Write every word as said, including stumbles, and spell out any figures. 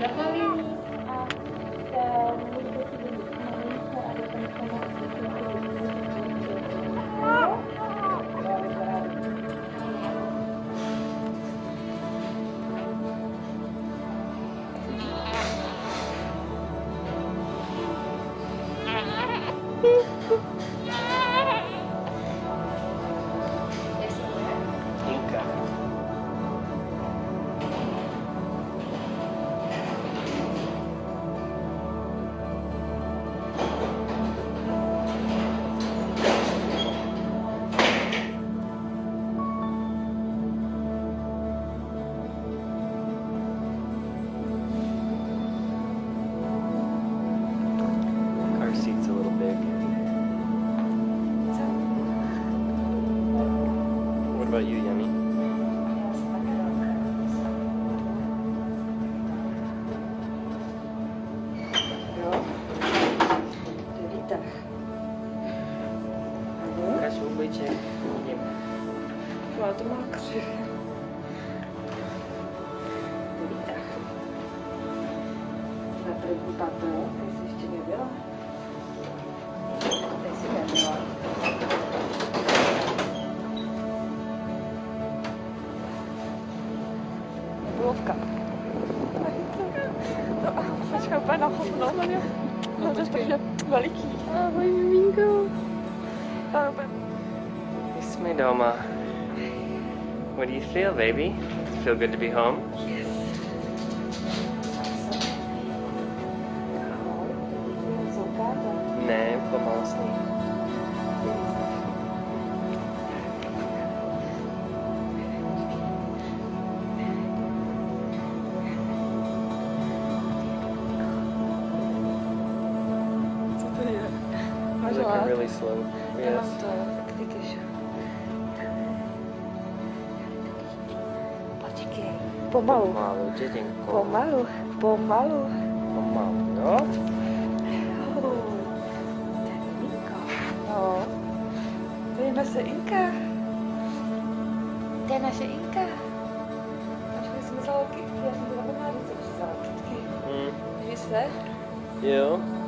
zapálení a můžete si vidět malinko a potom se na Inka. Car seat's a little big. What about you, Yummy? Jo. To je výtah. Ukaž obličej. Vidím. No, to má křiv. To je výtah. Na první patro, tady jsi ještě nebyla. Tady jsi nebyla. Nebylovka. No, počkej, úplně na hovno. No, to je strašně veliký. Ahoj, miminko. Ale úplně... Jsme doma. What do you feel, baby? Feel good to be home? Yes. Ahoj, to jsou káva. Ne, pomalu sní. Co to je? Máš Like hlad? really slow. Já Yes. mám to, ty kešu. Počkej. Pomalu. Pomalu, dětinko. Pomalu. Pomalu. Pomalu, jo? Oh, to je miminko. No. To je naše Inka. To je naše Inka. Až my jsme vzala kytky, já jsem to zapomněla říct, že vzala kytky. Mm. Vidíš se? Jo.